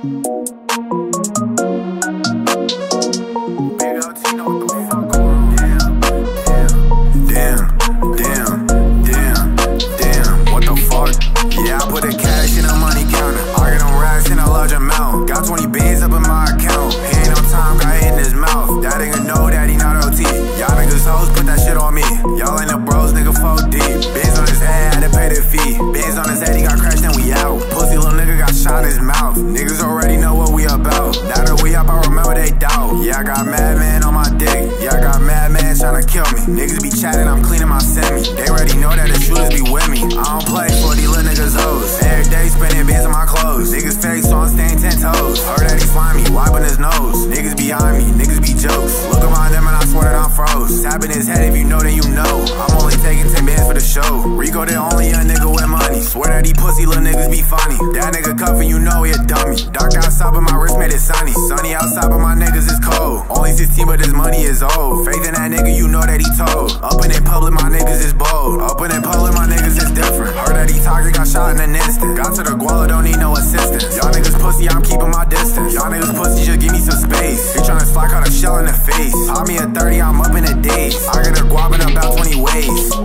Got 20 bands up in my account. He ain't no time, got hit in his mouth. That nigga know that he not OT. Y'all niggas hoes, put that shit on me. Y'all ain't no bros, nigga, 4 deep. Bands on his head, had to pay the fee. Bands on his head, he got crashed and we out. Pussy little nigga got shot in his mouth. Niggas already know what we about. Now that we up, I remember they doubt. Yeah, I got madman on my dick. Yeah, I got madman tryna kill me. Niggas be chatting, I'm cleaning my semi. They already know that the shooters be with me. I don't play for these little niggas hoes. Every day spending bands on my clothes. Niggas fake, so I'm staying 10 toes. Heard that he slimy, wiping his nose. Niggas behind me, niggas be jokes. Look around them and I swear that I'm froze. Tapping his head, if you know, then you know. I'm only taking 10 bands for the show. Rico the only young nigga with money. Swear that these pussy little niggas be funny. That nigga cuffin', you know he a dummy. Dark outside, but my wrist made it sunny. Sunny outside, but my niggas is cold. Only 16, but this money is old. Faith in that nigga, you know that he told. Up and in public, my niggas is bold. Up and in public, my niggas is different. Heard that he toxic, got shot in an instant. Got to the guala, don't need no assistance. Y'all niggas pussy, I'm keeping my distance. Y'all niggas pussy, just give me some space. He tryna slide, caught a shell in the face. Pop me a 30, I'm up in a daze. I got a guap in about 20 ways.